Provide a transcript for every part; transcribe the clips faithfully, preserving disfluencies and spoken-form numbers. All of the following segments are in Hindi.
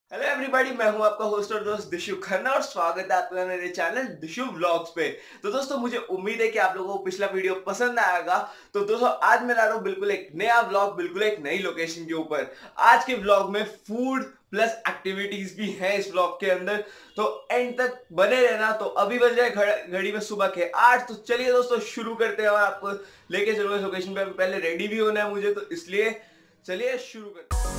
हेलो एवरीबॉडी, मैं हूं आपका होस्ट और दोस्त दिशु खन्ना और स्वागत है आपका मेरे चैनल दिशु व्लॉग्स पे। तो दोस्तों, मुझे उम्मीद है कि आप लोगों को पिछला वीडियो पसंद आएगा। तो दोस्तों, आज मैं ला रहा हूं बिल्कुल एक नया व्लॉग, बिल्कुल एक नई लोकेशन के ऊपर। आज के व्लॉग में फूड प्लस एक्टिविटीज भी हैं इस व्लॉग के अंदर, तो एंड तक बने रहना। तो अभी बज रहे घड़ी में सुबह के आठ। तो चलिए दोस्तों, शुरू करते हैं और आपको लेके चलो इस लोकेशन पे। पहले रेडी भी होना है मुझे, तो इसलिए चलिए शुरू करते हैं।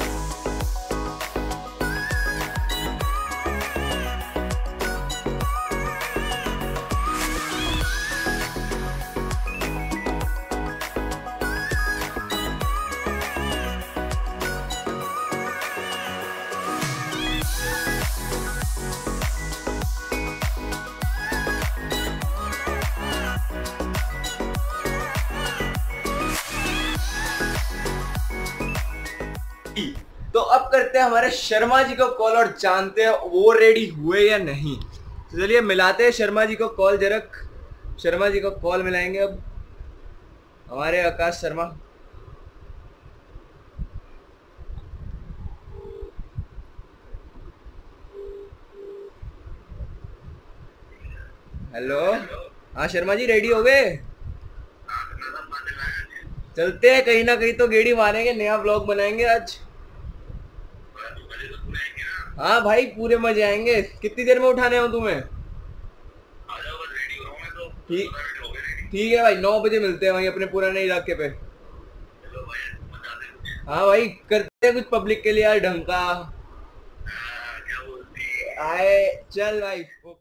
तो अब करते हैं हमारे शर्मा जी को कॉल और जानते हैं वो रेडी हुए या नहीं। तो चलिए मिलाते हैं शर्मा जी को कॉल। जरक शर्मा जी को कॉल मिलाएंगे अब, हमारे आकाश शर्मा। हेलो, हाँ शर्मा जी, रेडी हो गए? चलते हैं कहीं ना कहीं तो गेड़ी मारेंगे, नया व्लॉग बनाएंगे आज। हाँ भाई, पूरे मजे आएंगे। कितनी देर में उठाने हो तुम्हें? ठीक ठीक है भाई, नौ बजे मिलते हैं वहीं अपने पुराने इलाके पे। हाँ भाई, करते हैं कुछ पब्लिक के लिए यार, ढंग का। आए चल भाई।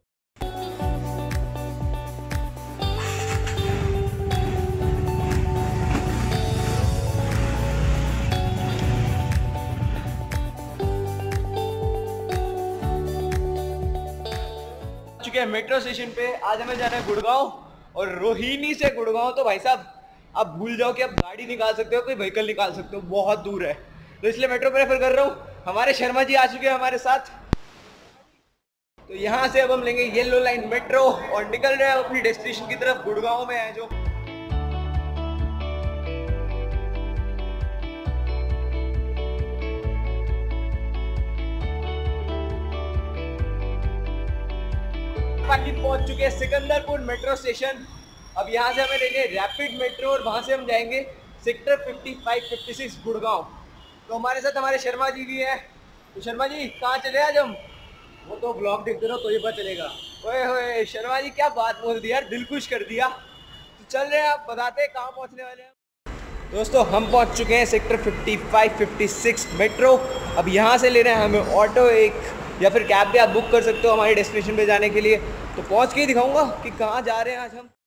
चुके हैं मेट्रो स्टेशन पे। आज हमें जाना है गुड़गांव, और रोहिणी से गुड़गांव तो भाई साहब आप भूल जाओ कि आप गाड़ी निकाल सकते हो, कोई व्हीकल निकाल सकते हो, बहुत दूर है। तो इसलिए मेट्रो प्रेफर कर रहा हूँ। हमारे शर्मा जी आ चुके हैं हमारे साथ। तो यहाँ से अब हम लेंगे येलो लाइन मेट्रो और निकल रहे हैं अपनी डेस्टिनेशन की तरफ। गुड़गांव में है जो। पहुंच चुके हैं सिकंदरपुर मेट्रो स्टेशन। अब यहाँ से हमें लेंगे रैपिड मेट्रो और वहां से हम जाएंगे सेक्टर पचपन छप्पन गुड़गांव। तो हमारे साथ हमारे शर्मा जी भी हैं। तो शर्मा जी, कहाँ चले आज हम? वो तो ब्लॉग देखते रहो तो ये पता चलेगा। ओए होए शर्मा जी, क्या बात बोल दी यार, दिल खुश कर दिया। तो चल रहे हैं, आप बताते हैं कहाँ पहुँचने वाले हैं। दोस्तों, हम पहुँच चुके हैं सेक्टर पचपन छप्पन मेट्रो। अब यहाँ से ले रहे हैं हमें ऑटो एक, या फिर कैब भी आप बुक कर सकते हो हमारी डेस्टिनेशन पे जाने के लिए। तो पहुंच के ही दिखाऊंगा कि कहाँ जा रहे हैं आज हम।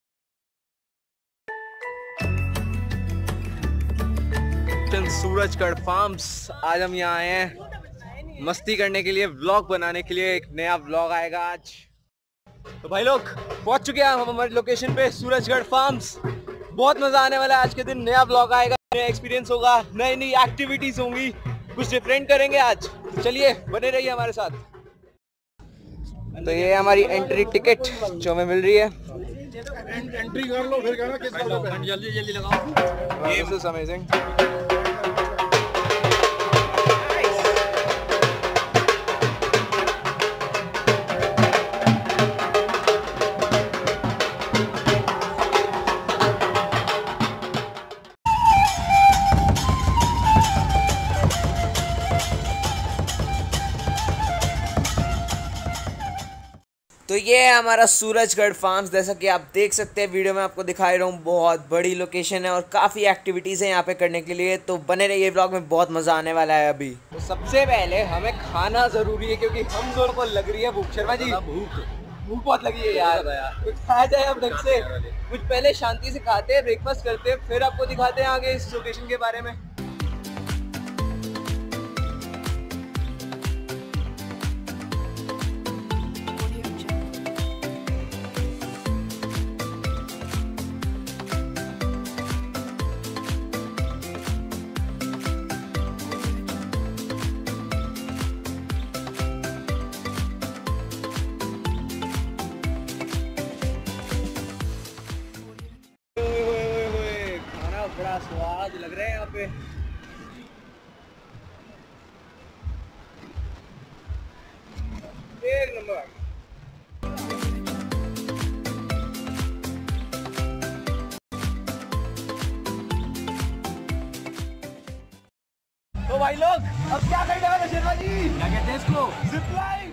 सूरजगढ़ फार्म्स, आज हम यहाँ आए हैं मस्ती करने के लिए, व्लॉग बनाने के लिए। एक नया व्लॉग आएगा आज। तो भाई लोग, पहुंच चुके हैं हम हमारी लोकेशन पे, सूरजगढ़ फार्म्स। बहुत मजा आने वाला है आज के दिन। नया व्लॉग आएगा, नया एक्सपीरियंस होगा, नई नई एक्टिविटीज होंगी, कुछ डिफरेंट करेंगे आज। तो चलिए बने रहिए हमारे साथ। तो ये हमारी एंट्री टिकट जो हमें मिल रही है। एंट्री कर लो, फिर कहना किस पे। जल्दी जल्दी लगाओ। This is amazing. तो ये है हमारा सूरजगढ़ फार्म्स। जैसा कि आप देख सकते हैं वीडियो में आपको दिखा रहा हूँ, बहुत बड़ी लोकेशन है और काफ़ी एक्टिविटीज़ हैं यहाँ पे करने के लिए। तो बने रहिए व्लॉग में, बहुत मज़ा आने वाला है अभी। तो सबसे पहले हमें खाना ज़रूरी है, क्योंकि हम दोनों को लग रही है भूख। शर्मा जी, भूख भूख बहुत लगी है यार। कुछ खाया जाए अब ढंग से। कुछ पहले शांति से खाते हैं, ब्रेकफास्ट करते हैं, फिर आपको दिखाते हैं आगे इस लोकेशन के बारे में। बड़ा स्वाद लग रहा है यहाँ पे। धन्यवाद। तो भाई लोग अब क्या करने वाले शर्मा जी? क्या कहते हैं इसको? Zip line.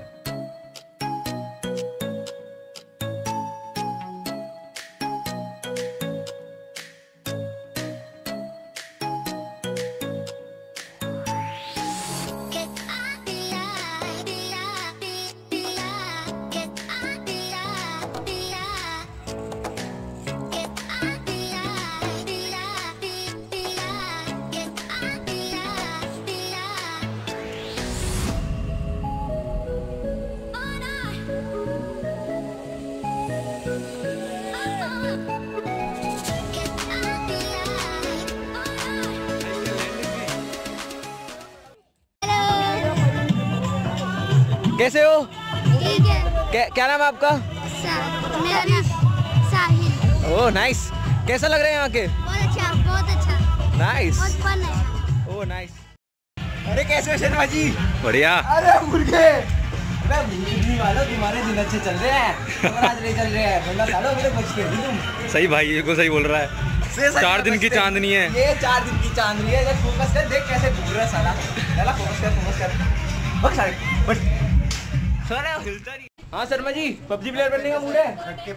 कैसे हो? ठीक है। क्या, क्या नाम है आपका? मेरा नाम साहिल। Oh nice. कैसा लग रहा है यहाँ के? बहुत अच्छा, बहुत अच्छा। नाइस। बहुत फन है। Oh nice. अरे कैसे हो शर्मा जी? बढ़िया। अरे मुर्गे वालों तुम्हारे दिन अच्छे चल रहे हैं, आज नहीं चल रहे हैं, वरना सालों मेरे बचते नहीं तुम। सही भाई, ये को सही बोल रहा है। चार दिन की चांदनी है ये, चार दिन की चांदनी है। जब फोकस कर, देख कैसे घूम रहा है साला। साला फोकस कर, फोकस कर। बस सारे बस सारा हिलता नहीं। हाँ शर्मा जी, पबजी प्लेयर बनने का मूड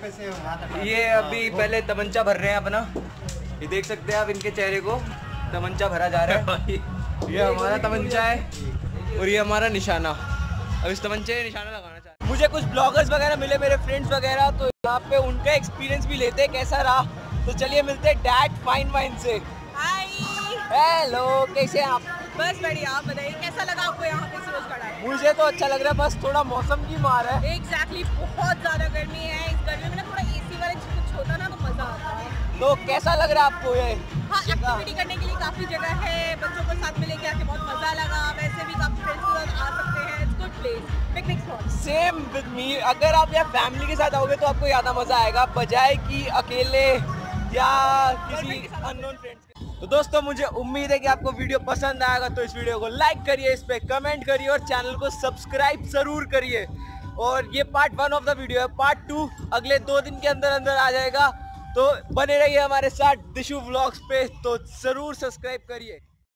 है? ये अभी पहले तमंचा भर रहे हैं अपना। ये देख सकते हैं आप इनके चेहरे को, तमंचा भरा जा रहा है। ये हमारा तमंचा है और ये हमारा निशाना। अब इस तमंचे में निशाना लगाना चाहते हैं। मुझे कुछ ब्लॉगर्स वगैरह मिले, मेरे फ्रेंड्स वगैरह, तो यहाँ पे उनका एक्सपीरियंस भी लेते हैं कैसा रहा। तो चलिए मिलते हैं डैड फाइन वाइन से। हाय, हेलो, कैसे हैं आप? बस बढ़िया। आप बताइए कैसा लगा आपको यहाँ पे सूरजगढ़ आके? मुझे तो अच्छा लग रहा है, बस थोड़ा मौसम की मार है। एग्जैक्टली, बहुत ज्यादा गर्मी है। इस गर्मी में ना थोड़ा एसी वाला कुछ होता ना तो मजा आता है। तो कैसा लग रहा है आपको ये? हाँ, एक्टिविटी करने के लिए काफी जगह है। बच्चों को साथ में लेके आके बहुत मजा लगा। वैसे भी काफी फ्रेंड्स के साथ आ सकते हैं। It's good place, picnic spot. Same with me. अगर आप यहाँ फैमिली के साथ आओगे तो आपको ज्यादा मजा आएगा, बजाय कि अकेले या किसी अननोन फ्रेंड्स के। तो दोस्तों, मुझे उम्मीद है कि आपको वीडियो पसंद आएगा, तो इस वीडियो को लाइक करिए, इस पे कमेंट करिए और चैनल को सब्सक्राइब जरूर करिए। और ये part one of the video है। पार्ट टू अगले दो दिन के अंदर अंदर आ जाएगा, तो बने रहिए हमारे साथ दिशु व्लॉग्स पे। तो जरूर सब्सक्राइब करिए।